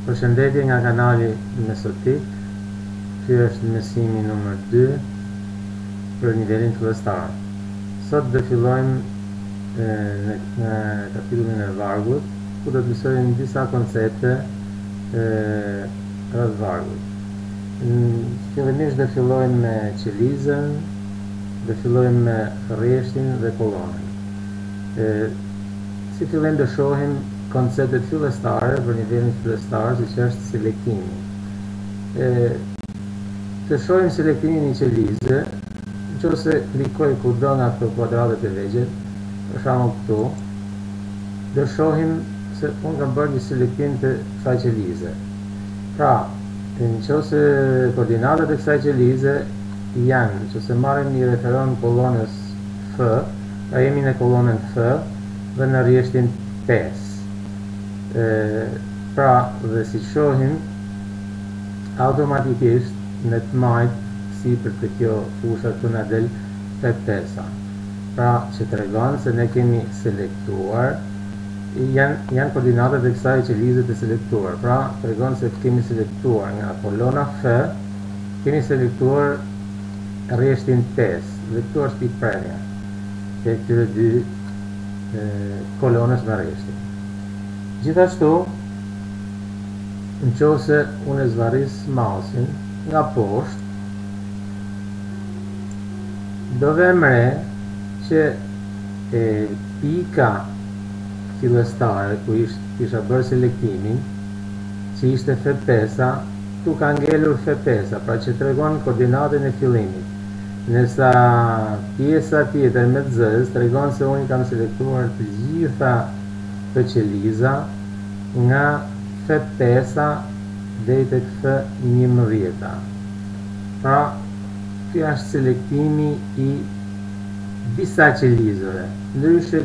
Përshëndetje nga kanali Mesotik. Ky është mësimi numër 2 për nivelin fillestar. Sot do fillojmë në kapitullin e vargut, ku do të mësojmë disa koncepte rreth vargut. Fillimisht do fillojmë me qelizën, do fillojmë me rreshtin dhe kolonën. Si fillim do shohim konceptet fillestare për nivelin fillestar, siç është selektimi. Të shohim selektimin i qelize, nëse klikoj kudo nga këto kuadratet e vegjël, për shembull këtu, do shohim se unë kam bërë një selektim të kësaj qelize. Pra, nëse koordinatat e kësaj qelize janë, nëse marrim një referon kolonës F, pra jemi në kolonën F dhe në rreshtin 5. Pra, dhe si shohim, automatikisht në të majt si për të kjo fusha të në del F5. Pra, që të regon se ne kemi selektuar, janë koordinatet e kësaj qelize të selektuar. Pra, të regon se kemi selektuar nga kolona F, kemi selektuar rreshtin 5, dhe këtu është pikëpremja të këtyre dy kolonës me rreshtin. Gjithashtu, nëse unë zvarris mausin nga poshtë, do vem re që pika fillestare ku isha bërë selektimin, që ishte F5, tu ka ngelur F5, pra që tregon koordinatën e fillimit. Nësa pjesa tjetër me zez tregon se unë kam selektuar të gjitha të qeliza nga F5 dhe tek F11. Pra, kjo është selektimi i disa qelizëve. Ndryshe,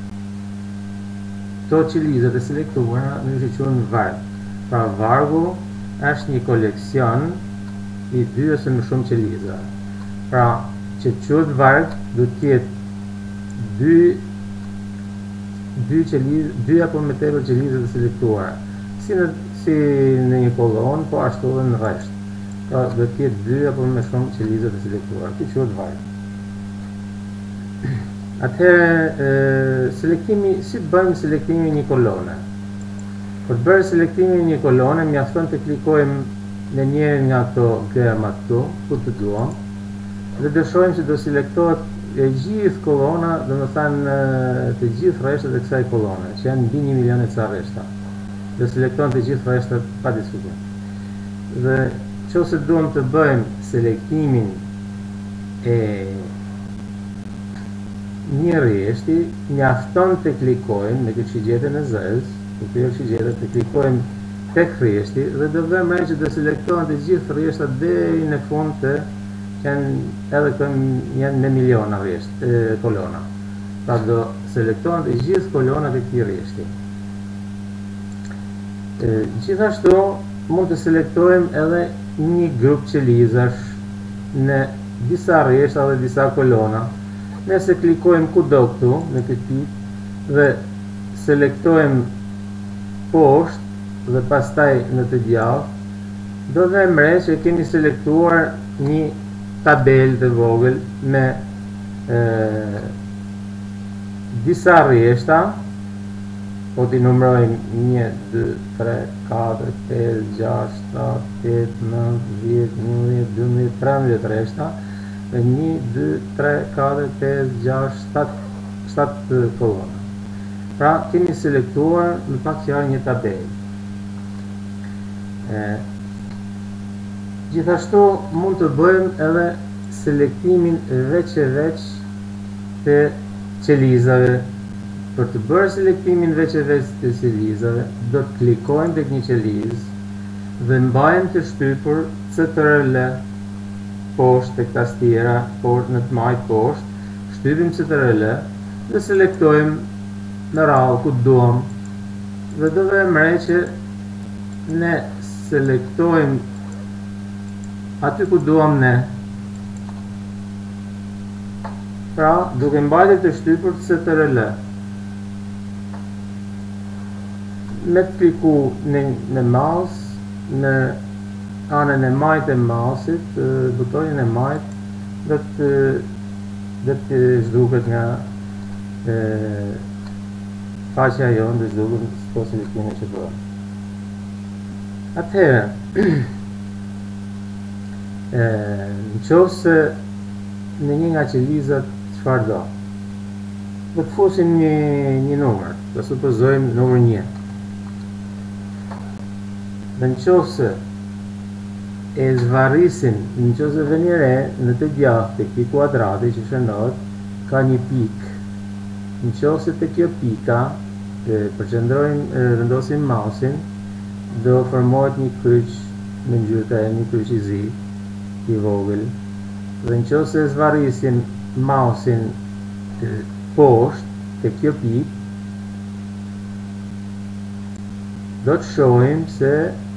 to qelizët e selektuara ndryshe quhen varg. Pra, vargu është një koleksion i 2 ose më shumë qelizëve. Pra, që quhet varg, do të jetë 2 apo më tepër qelizë të selektuara. Si në një kolon, po ashtu edhe në rresht. Pra, do të jetë 2 apo më shumë qelizë të selektuara. Kjo quhet varg. Atëherë, si bëjmë selektimin e një kolone? Për të bërë selektimin e një kolone, mjafton të klikojmë në njërin nga ato gërma këtu, ku të duam, dhe do shohim se do selektohet e gjithë kolona, do të thënë të gjithë rreshtat e kësaj kolone, që janë mbi 1 milion e ca rreshta. Do selektohen të gjithë rreshtat pa diskutim. Dhe nëse duam të bëjmë selektimin e një rreshti, mjafton të klikojmë në këtë shigjetën e zez, të klikojmë tek rreshti dhe do vëmë re që do selektohen të gjithë rreshtat deri në fund të janë në miliona kolona. Pra do selektohen të gjithë kolonat e këtij rreshti. Gjithashtu mund të selektojmë edhe një grup qelizash në disa rreshta dhe disa kolona. Nëse klikojmë kudo këtu në këtë pikë dhe selektojmë poshtë dhe pastaj në të djathtë, do vëmë re që kemi selektuar një tabelë të vogël me disa rreshta, po t'i numërojmë 1, 2, 3, 4, 5, 6, 7, 8, 9, 10, 11, 12, 13 rreshta, me 1, 2, 3, 4, 5, 6, 7 kolona. Pra, kemi selektuar në pak fjalë një tabelë. Gjithashtu mund të bëjmë edhe selektimin veç e veç të qelizave. Për të bërë selektimin veç e veç të qelizave, do të klikojmë tek një qelizë dhe mbajmë të shtypur CTRL poshtë tek tastiera, në të majt poshtë, shtypim CTRL dhe selektojmë në radhë ku duam. Dhe do vëmë re që ne selektojmë aty ku duam ne. Pra, duke mbajtur të shtypur CTRL. me të kliku në mouse, në anën e majtë e mouse-it, butonin e majtë, dhe të zhduket nga faqja jonë, dhe zhduket s'po selektime që bërë. Atëherë, në qovë se në një nga qelizat çfarë do? Do të fusim një numër, do supozojmë numër 1. Dhe në qovë se e zvarrisim, në qovë se vë një re, në të djathë të këti kuadrati që shënot, ka një pikë. Në qovë se të kjo pika, përqendrojmë, vendosim mausin, do formohet një kryq me ngjyrë një kryq i zi, i vogël. Dhe në qovë se zvarrisim mausin poshtë të kjo pikë, do të shohim se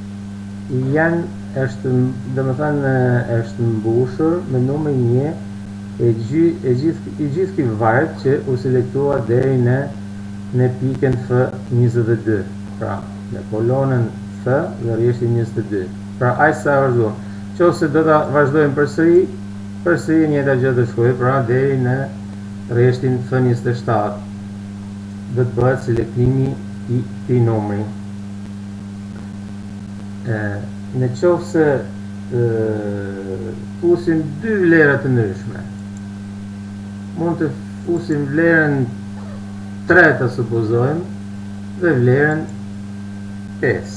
është mbushur me numër 1 i gjithë ky varg që u selektua deri në pikën F22. Pra, në kolonën F dhe rrjeshtin 22. Pra, aq sa vazhdojmë. Nëse do ta vazhdojmë përsëri njëjta gjë do shkojë, pra deri në rrjeshtin F27. Do të bëhet selektimi i këtij numri. Në qoftë se fusim dy vlera të ndryshme, mund të fusim vlerën 3 të supozojmë dhe vlerën 5.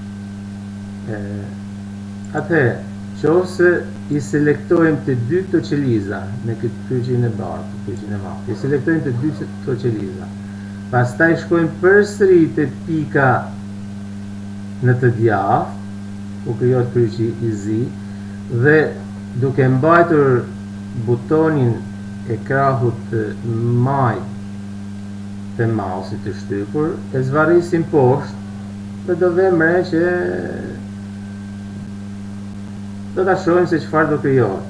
Atëherë, qoftë i selektojmë të dy këto qeliza në këtë kryqin e bardhë, i selektojmë të dy këto qeliza. Pastaj shkojmë përsëri te pika në të djathtë, ku krijohet kryqi i zi, dhe duke mbajtur butonin e krahut majt të mausit të shtypur, e zvarrisim poshtë dhe do vëmë re që do ta shohim se çfarë do krijohet.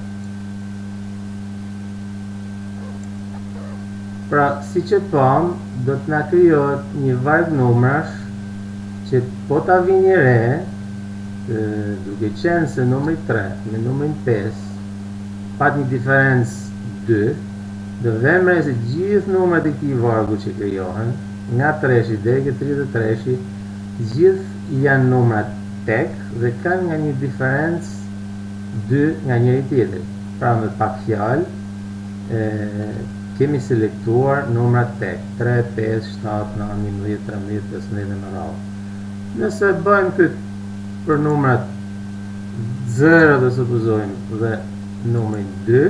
Pra, si që pam, do të na krijohet një varg numrash që po ta vi një re, duke qenë se numri 3 me numrin 5 pat një diferencë 2, do vëmë re se gjithë numrat e këtij vargu që krijohen, nga 3-shi deri ke 33-shi, gjithë janë numra tek dhe kanë nga një diferencë 2 nga njëri tjetri. Pra, me pak fjalë, kemi selektuar numrat tek 3, 5, 7, 9, 11, 13, 15 dhe më radhë. Nëse bëjmë këtë për numrat 0 dhe supozojmë dhe numrin 2,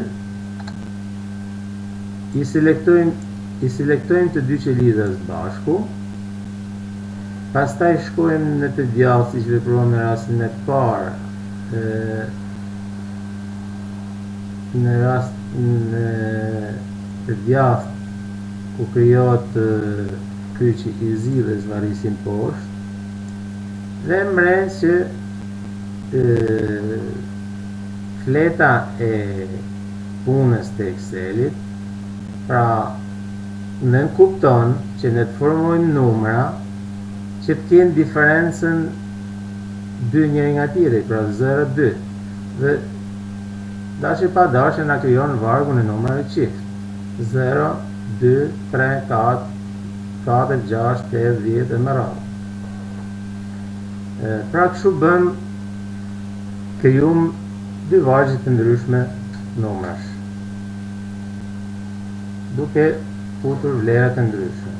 i selektojmë të dy qelizat bashku, pastaj shkojmë në të djathtë siç veprojmë në rastin e parë, në rast në të djathtë ku krijohet kryqi i zi dhe zvarrisim poshtë, dhe mre që fleta e punës të Excelit, pra në kupton që ne të formojmë numra që të kenë diferencën 2 njëri nga tjetri, pra 0, 2, dhe dashje pa dashje na krijon vargun e numrave qift. 0, 2, 3, 4, 4, 6, 8, 10 dhe më radhë. Pra kështu bën krijum dy vargje të ndryshme numrash, duke futur vlera të ndryshme.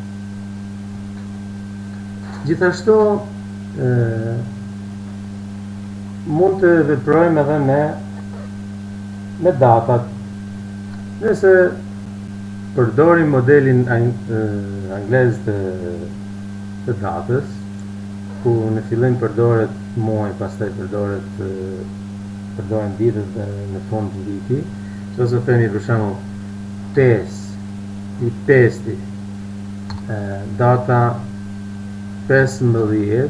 Gjithashtu mund të veprojmë edhe me datat. Nëse përdorim modelin anglez të datës, ku në fillim përdoret muaj, pastaj përdoren ditët dhe në fund viti, ose themi për shembull 5 i 5, data 15,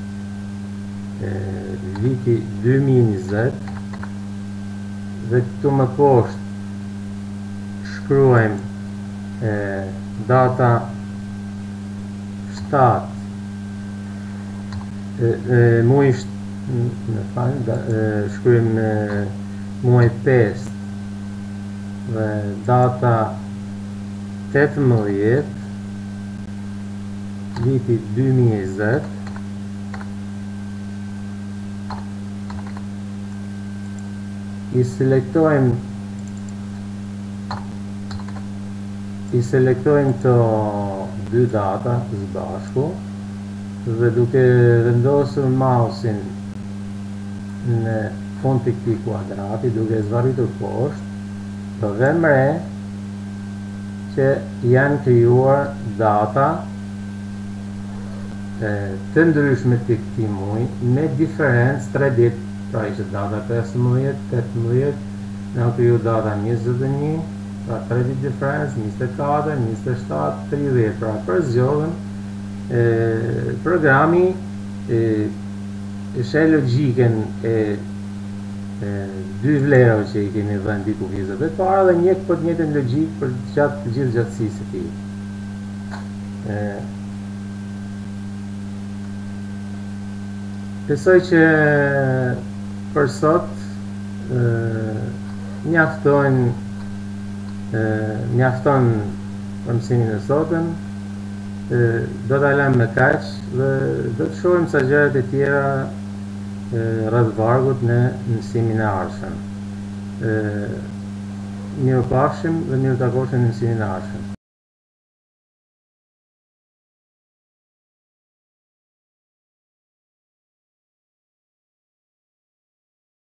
viti 2020, dhe këtu më poshtë shkruajmë data 7 muaj shkruajm muaj 5 dhe data 18 viti 2020. I selektojmë të dy data së bashku dhe duke vendosur mausin në fund të këtij kuadrati, duke zvarritur poshtë, do vëmë re që janë krijuar data të ndryshme të këtij muaji me diferencë 3 ditë. Pra ishte data 15, 18, në kriju data 21, pra 3 ditë diferencë, 24, 27, 30. Pra përzgjodhën programi sheh logjikën e dy vlerave që i kemi dhënë dy kufizëve të para dhe njeh për të njëjtën logjikë për gjatë të gjithë gjatësisë së tij. Besoj që për sot mjafton për mësimin e sotëm. Do ta lëm me kaq dhe do të shohim sa gjërat e tjera rreth vargut në mësimin e ardhshëm. Mirupafshim dhe miru takoshim në mësimin e ardhshëm.